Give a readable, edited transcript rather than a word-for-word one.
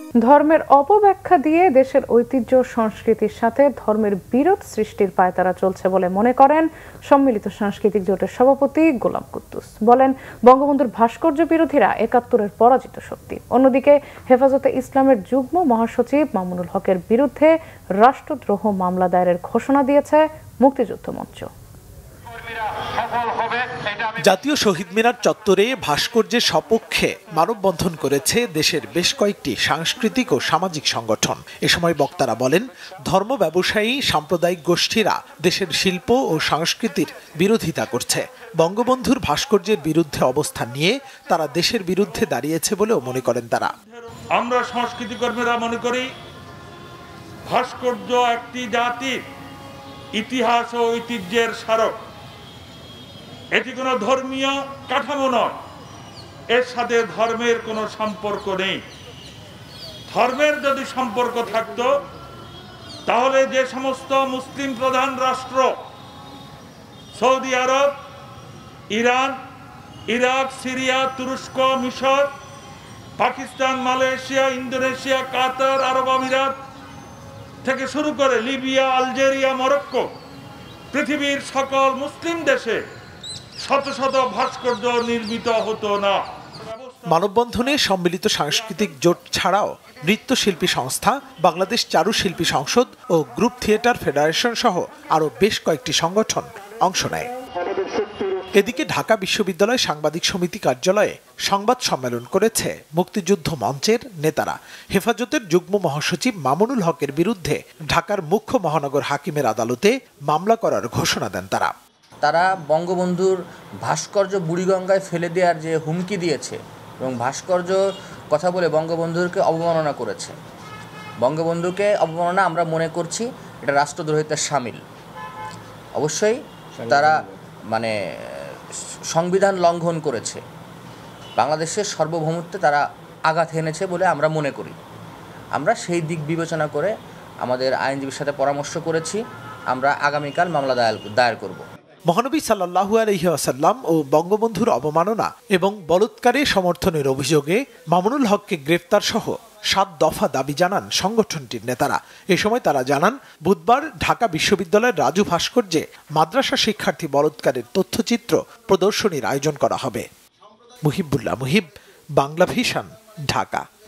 ধর্মের অপব্যাখ্যা দিয়ে দেশের ঐতিহ্য সংস্কৃতির সাথে ধর্মের বিরোধ সৃষ্টির পায়তারা চলছে বলে মনে করেন সম্মিলিত সাংস্কৃতিক জোটের সভাপতি গোলাম কুদ্দুস। বলেন, বঙ্গবন্ধুর ভাস্কর্য বিরোধীরা ৭১-এর পরাজিত শক্তি। অন্যদিকে হেফাজতে ইসলামের যুগ্ম মহাসচিব মামুনুল হকের বিরুদ্ধে রাষ্ট্রদ্রোহ মামলা দায়েরের ঘোষণা দিয়েছে মুক্তিযুদ্ধ মঞ্চ। জাতীয় শহীদ মিনার চত্বরে ভাস্কর্যের সপক্ষে মানববন্ধন করেছে দেশের বেশ কয়েকটি সাংস্কৃতিক ও সামাজিক সংগঠন। এ সময় বক্তারা বলেন, ধর্ম ব্যবসায়ী সাম্প্রদায়িক গোষ্ঠীরা দেশের শিল্প ও সংস্কৃতির বিরোধিতা করছে। বঙ্গবন্ধুর ভাস্কর্যের বিরুদ্ধে অবস্থান নিয়ে তারা দেশের বিরুদ্ধে দাঁড়িয়েছে বলেও মনে করেন তারা। আমরা সংস্কৃতি কর্মীরা মনে করি, ভাস্কর্য একটি জাতির ইতিহাস ও ঐতিহ্যের স্মারক। এটি কোনো ধর্মীয় কাঠামো নয়, এর সাথে ধর্মের কোনো সম্পর্ক নেই। ধর্মের যদি সম্পর্ক থাকতো তাহলে যে সমস্ত মুসলিম প্রধান রাষ্ট্র Saudi Arab, Iran, Iraq, Syria, তুরস্ক, মিশর, Pakistan, Malaysia, Indonesia, Qatar, Arab আমিরাত থেকে শুরু করে লিবিয়া, আলজেরিয়া, মরক্কো, পৃথিবীর সকল মুসলিম দেশে শত শত ভাস্কর্য নির্মিত হতো না। মানববন্ধনে সম্মিলিত সাংস্কৃতিক জোট ছাড়াও নৃত্যশিল্পী সংস্থা, বাংলাদেশ চারুশিল্পী সংসদ ও গ্রুপ থিয়েটার ফেডারেশন সহ আরও বেশ কয়েকটি সংগঠন অংশ নেয়। এদিকে ঢাকা বিশ্ববিদ্যালয় সাংবাদিক সমিতি কার্যালয়ে সংবাদ সম্মেলন করেছে মুক্তিযুদ্ধ মঞ্চের নেতারা। হেফাজতের যুগ্ম মহাসচিব মামুনুল হকের বিরুদ্ধে ঢাকার মুখ্য মহানগর হাকিমের আদালতে মামলা করার ঘোষণা দেন তারা। তারা বঙ্গবন্ধুর ভাস্কর্য বুড়িগঙ্গায় ফেলে দেওয়ার যে হুমকি দিয়েছে এবং ভাস্কর্য কথা বলে বঙ্গবন্ধুকে অবমাননা করেছে। বঙ্গবন্ধুকে অবমাননা আমরা মনে করছি এটা রাষ্ট্রদ্রোহিতার শামিল। অবশ্যই তারা সংবিধান লঙ্ঘন করেছে, বাংলাদেশের সার্বভৌমত্বে তারা আঘাত এনেছে বলে আমরা মনে করি। আমরা সেই দিক বিবেচনা করে আমাদের আইনজীবীর সাথে পরামর্শ করেছি, আমরা আগামীকাল মামলা দায়ের করব। মহানবী সাল্লাল্লাহু আলাইহি ওয়াসাল্লাম ও বঙ্গবন্ধুর অবমাননা এবং বলৎকারে সমর্থনের অভিযোগে মামুনুল হককে গ্রেফতার সহ ৭ দফা দাবি জানান সংগঠনটির নেতারা। এ সময় তারা জানান, বুধবার ঢাকা বিশ্ববিদ্যালয়ের রাজু ভাস্কর্যে মাদ্রাসা শিক্ষার্থী বলৎকারের তথ্যচিত্র প্রদর্শনীর আয়োজন করা হবে। মুহিবুল্লাহ মুহিব, বাংলা ভিশন, ঢাকা।